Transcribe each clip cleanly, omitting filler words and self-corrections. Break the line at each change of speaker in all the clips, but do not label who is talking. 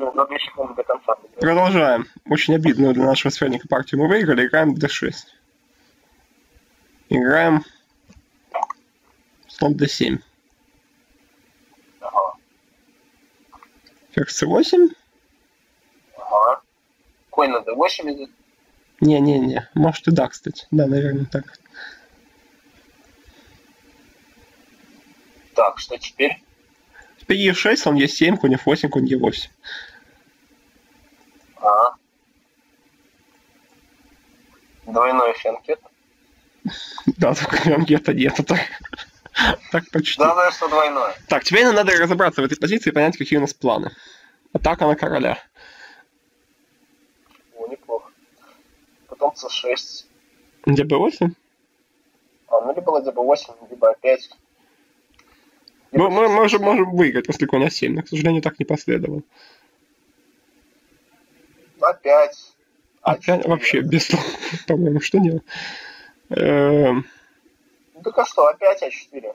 за 2 секунды до конца.
Продолжаем. Очень обидную для нашего соперника партию мы выиграли. Играем в d6. Играем слон d7.
Ага.
Ферзь c8.
Ага. Конь на d8 идет.
Не-не-не. Может и да, кстати. Да, наверное, так.
Так, что теперь?
Теперь e6, слон e7, конь f8, конь e8.
Ага. Двойной фенкет.
Да, только фенкета нету. Так почти.
Да, что двойное.
Так, теперь нам надо разобраться в этой позиции и понять, какие у нас планы. Атака на короля.
О, неплохо. Потом c6.
Где b8?
Ну, либо ладья b8, либо опять.
Мы можем выиграть после коня 7, но, к сожалению, так не последовало.
Опять.
Опять вообще без слов, по-моему, что делать?
Ну, так а что, опять А4.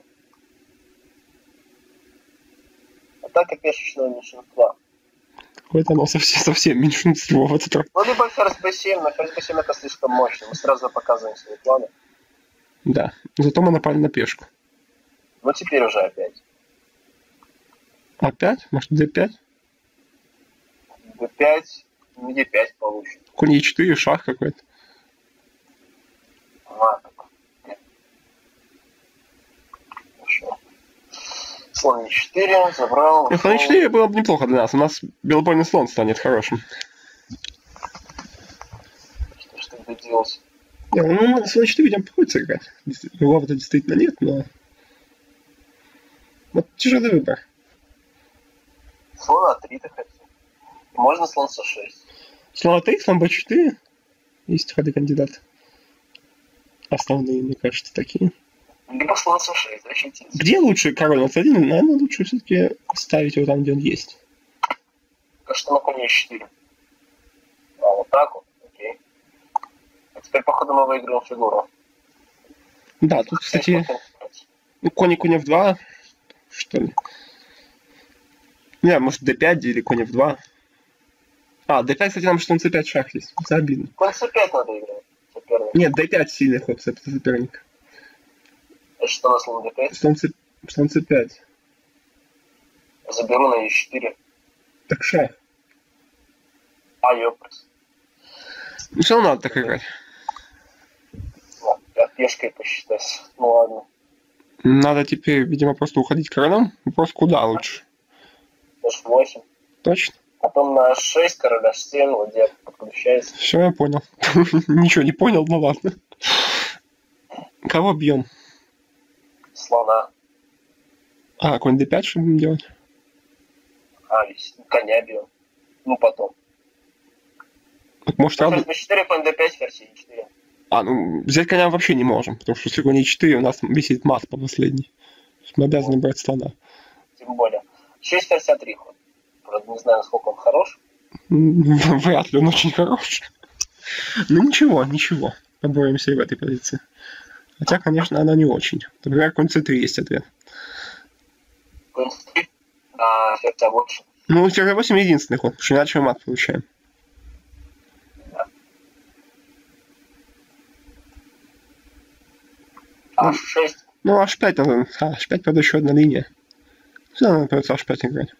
Атака пешечного меньшинства.
Какое-то оно совсем меньшинство в этот раз.
Ну, либо ферзь b7, но ферзь b7 это слишком мощно. Мы сразу показываем свои планы.
Да, зато мы напали на пешку.
Ну, теперь уже опять.
Опять? Может, d5?
d5, ну, e5 получит.
Конь e4, шах какой-то.
Так. Хорошо. Слон e4 забрал.
Слон e4 было бы неплохо для нас. У нас белопольный слон станет хорошим.
Что тогда делать?
Не, ну, слон e4 видимо приходится играть. Лава-то действительно нет, но... Вот тяжелый выбор.
Слон А3 ты хотел. Можно слон С6.
Слон А3, слон Б4. Есть ходы кандидата. Основные, мне кажется, такие.
Либо слон С6, защитить.
Где лучше король на C1? Наверное, лучше все-таки ставить его там, где он есть.
Что на коне Е4. А, вот так вот, окей. А теперь, походу, мы выиграем фигуру.
Да, тут, кстати, ну, конь F2, что ли. Не, может, D5 или конь F2. А, D5, кстати, нам что он C5 шах есть. Это обидно.
Конь С5 надо играть. Соперник.
Нет, D5 сильный ход соперника.
Это что на слон D5?
Слон C5.
Заберу на Е4.
Так шах.
А, ёпрс.
Ну, все равно надо так играть.
Ладно, я пешкой посчитаюсь. Ну ладно.
Надо теперь, видимо, просто уходить королем. Вопрос, куда лучше?
H8.
Точно?
Потом на 6, король H7, ладья подключается.
Все, я понял. Ничего не понял, ну ладно. Кого бьем?
Слона.
А, конь D5 что будем делать?
А, коня бьем. Ну, потом.
Так, может,
Ферзь
сразу...
B4, конь D5, ферзь E4.
А, ну, взять коня вообще не можем, потому что если конь E4, у нас висит мат по последней. Мы обязаны брать слона.
Тем более. 6 ферзь А3 ход. Правда, не знаю, насколько он хорош.
Вряд ли он очень хорош. Ну, ничего. Поборемся и в этой позиции. Хотя, конечно, она не очень. Например, конь C3 есть ответ.
Конь C3, а ферзь А8.
Ну, ферзь А8 единственный ход, потому что иначе мы мат получаем.
H6.
Ну, H5 надо. H5, правда, еще одна линия. Все равно придется H5 играть.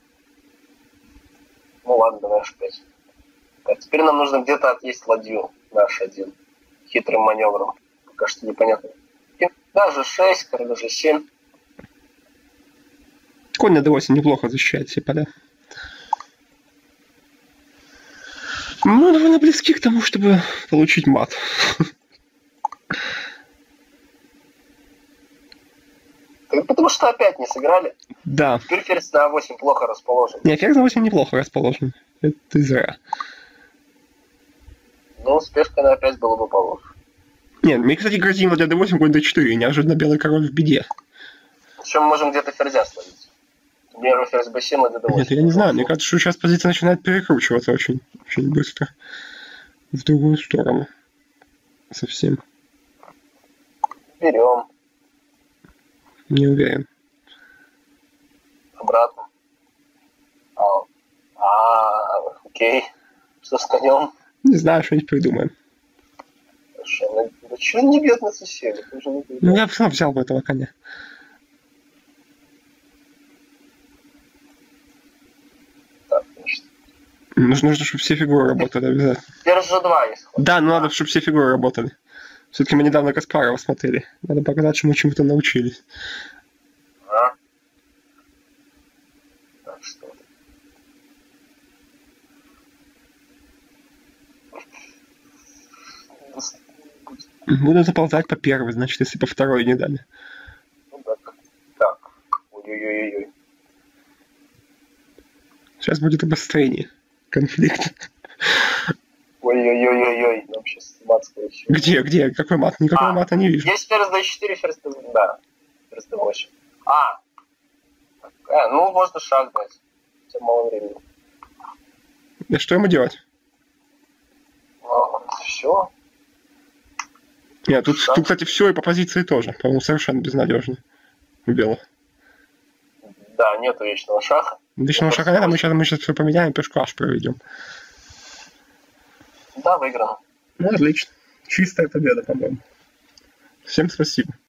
Ну ладно, давай H5. Так, теперь нам нужно где-то отъесть ладью на H1. Хитрым маневром. Пока что непонятно. Даже 6, король G7.
Конь на D8 неплохо защищает все поля. Мы довольно близки к тому, чтобы получить мат.
Потому что опять не сыграли.
Да.
Теперь ферзь на А8 плохо расположен.
Не, ферзь на 8 неплохо расположен. Это ты зря.
Но с пешкой на А5 было бы получше.
Нет, мне, кстати, грозим ладья D8, конь D4, и неожиданно белый король в беде.
Причем мы можем где-то ферзя словить. Например, ферзь B7, ладья D8.
Нет, я не знаю, мне кажется, что сейчас позиция начинает перекручиваться очень быстро. В другую сторону. Совсем.
Берем.
Не уверен.
Обратно. Окей. Что с конем?
Не знаю, что-нибудь придумаем.
Хорошо. Да чего не бьет на соседа? Ты же не
Ну,
придумал.
я бы сам взял бы этого коня.
Так, значит.
Нужно, чтобы все фигуры работали обязательно.
Теперь G2 есть.
Да, но надо, чтобы все фигуры работали. Все-таки мы недавно Каспарова смотрели. Надо показать, что мы чему-то научились.
А? Так что?
Буду заползать по первой, значит, если по второй не дали.
Ну так. Так. Ой-ой-ой-ой.
Сейчас будет обострение. Конфликт.
Ой-ой-ой-ой-ой. Нам сейчас мат скорее.
Где? Какой мат? Никакого мата не вижу.
Есть ферзь d4, ферзь d8. Да. Ферзь d8. Ну, можно шаг дать. Хотя мало времени.
Да что ему делать?
Все.
Нет, тут, кстати, все и по позиции тоже. По-моему, совершенно безнадежно. У белых.
Да, нету вечного шаха.
Вечного шага нет, мы сейчас все поменяем, пешку аж проведем.
Да, выиграно.
Ну, отлично. Чистая победа, по-моему. Всем спасибо.